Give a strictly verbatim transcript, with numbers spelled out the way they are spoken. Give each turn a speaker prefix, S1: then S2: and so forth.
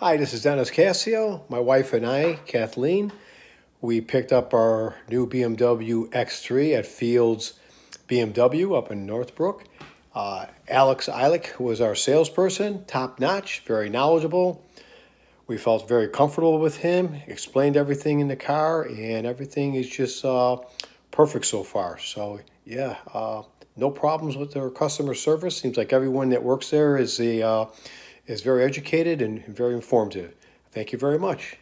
S1: Hi, this is Dennis Cascio. My wife and I, Kathleen, we picked up our new B M W X three at Fields B M W up in Northbrook. Uh, Alex Eilick was our salesperson, top notch, very knowledgeable. We felt very comfortable with him, explained everything in the car, and everything is just uh, perfect so far. So yeah, uh, no problems with their customer service. Seems like everyone that works there is a uh, is very educated and very informative. Thank you very much.